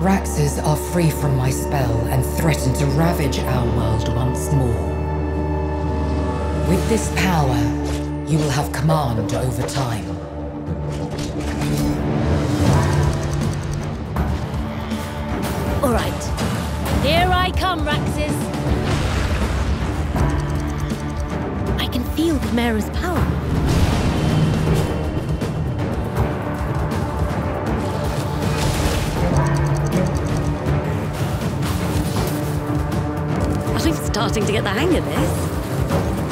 Raxes are free from my spell and threaten to ravage our world once more. With this power, you will have command over time. All right. Here I come, Raxes. I can feel Chimera's power. I'm starting to get the hang of this.